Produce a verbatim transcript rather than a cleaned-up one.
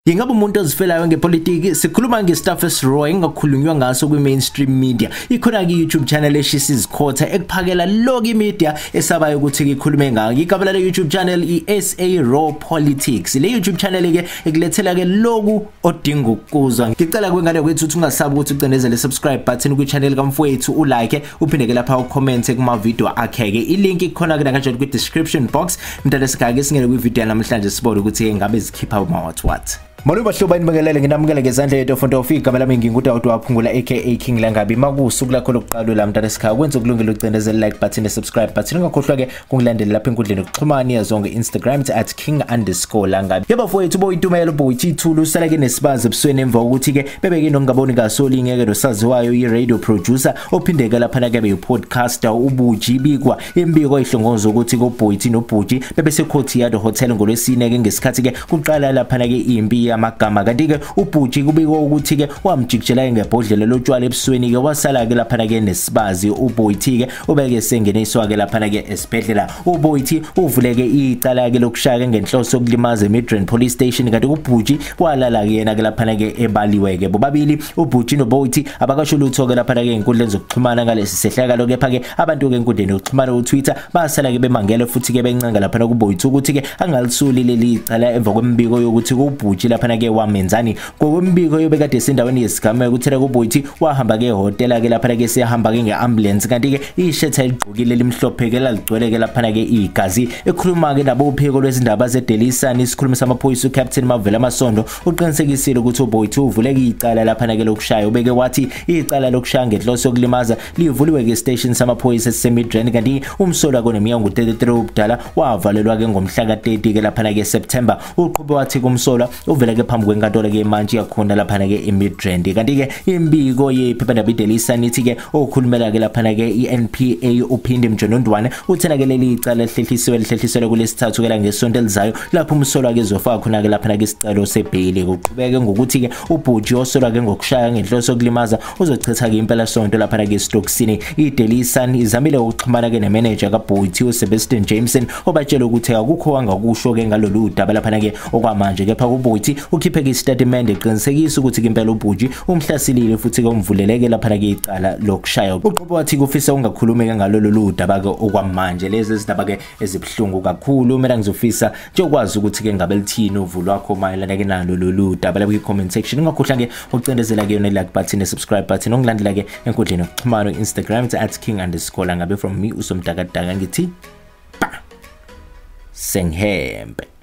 Ingabe umuntu ozifelayo ngepolitiki sikhuluma ngestuff esiroy engakhulunywa ngaso kwi-mainstream media. Ikhona ke YouTube channel eshisa izikhotha ekuphakela loki media esabayo ukuthi ikhulume ngayo. Igabula le YouTube channel i-S A Raw Politics. Le YouTube channel ke ekulethela ke loku odinga ukuzwa. Ngicela kwengane kwethu ukuthi ungasabi ukuthi ucindezele subscribe button ku channel kamfowethu, ulike, uphinde ke lapha ucomment kuma video akhe ke. I-link ikhona ke kanjalo kwi description box. Mntana sikake singene kwi video namhlanje sibone ukuthi ngabe zikhipha uma what what. Molo bahlobani bangelele nginamukela ngezandla yethu fonto ufika igama lami nginguda uthi waphungula aka King Langabi makusuku lakho lokuqala la mntana sikhaya kwenza ukulungela ucindezela like button ne subscribe button ungakhohlwa ke kungilandela lapha enkundleni yokuxhumana yazonke Instagram at king underscore langabi. Yebo mfowethu boyitumela boyithi ithulu usala ke nesibazi ebusweni emva ukuthi ke bebeke nongaboni kasoli ngeke nosaziwayo i-radio producer ophindeka lapha na ke be podcaster ubuji bikwa imbiko ehlongozo ukuthi ko boyithi no buji bebese Courtyard Hotel ngolwesine ke ngesikhathi ke kuqala lapha na ke impi amagama kanti ke uBhuji kubikwa ukuthi ke wamjikijela ngebhodlela lotshwala ebusweni ke wasala ke lapha ke nesibazi uBoyithi ke ubeke sengeniswa ke lapha ke esibhedlela. uBoyithi uvuleke icala ke lokushaya ngenhloso yokulimaza eMidrand Police Station kanti uBhuji walala ke yena ke lapha ke ebaliwe ke bobabili uBhuji noBoyithi abakasho lutho ke lapha ke inkundleni zokuxhumana ngalesi sehlakalo kepha ke abantu ke enkundleni yokuxhumana uTwitter basala ke bemangele futhi ke bencenga lapha kuBoyithi ukuthi ke angalisuli leli cala emva kwembiko yokuthi uBhuji lapha ke wamenzani ngokwembiko yobekade esendaweni yesigameko uthela kuBoyithi wahamba ke hotela ke lapha ke siyahamba ke ngeambulance kanti ke ishetha igqokile limhlophe ke laligcwele ke lapha ke igazi ekhuluma ke nabo uphiko lwezindaba zeDaily Sun isikhulumi samaphoyisa uCaptain Mavela Masondo uqinisekisile ukuthi uBoyithi uvuleke icala lapha ke lokushaya ubeke wathi icala lokushaya ngenhloso yokulimaza livuliwe ke station samaphoyisa eSemidrand kanti umsolwa koneminyaka u-thirty-three ubudala wavalelwa ke ngomhla ka-thirty ke lapha ke September uqhube wathi kumsolwa uvela ke phambi kwenkantolo ke manje yakhona lapha ke eMidrand kanti ke imbiko yephephandaba iDaily Sun ithi ke okhulumela ke lapha ke iN P A uphinde Mjonondwane uthena ke leli icala ehlehlisiwe lehlehlisiwe kulesithathu ke la ngesonto elizayo lapho umsolwa ke zofaka khona ke lapha ke isicelo sebheli kuqhubeke ngokuthi ke uBhuji osolwa ke ngokushaya ngenhloso yokulimaza uzochitha ke impela sonto lapha ke Stocksini. iDaily Sun izamile ukuxhumana ke nemanager kaBhuji uSebastian Jameson obatshela ukuthi akukho wangakusho ke ngalolu daba lapha ke okwamanje kepha uBhuji ukhiphe ke statement eqinisekisa ukuthi impela uBhuji umhlasilile futhi ke umvuleleke lapha ke icala lokushaya. Uqhubeka wathi kufisa ungakhulumeka ngalolu daba ke okwamanje lezi izindaba ke ezibhlungu kakhulu mina ngizofisa nje ukwazi ukuthi ke ngabe lithini uvu lwakho mayelana ke nalo lolu daba lapha ku-comment section ungakhohlwa ke ukucindezela ke yona like button ne subscribe button ongilandela ke enkundleni yokuxhumana Instagram at king underscore langabe from me usomdakadaka ngithi ba senghembe.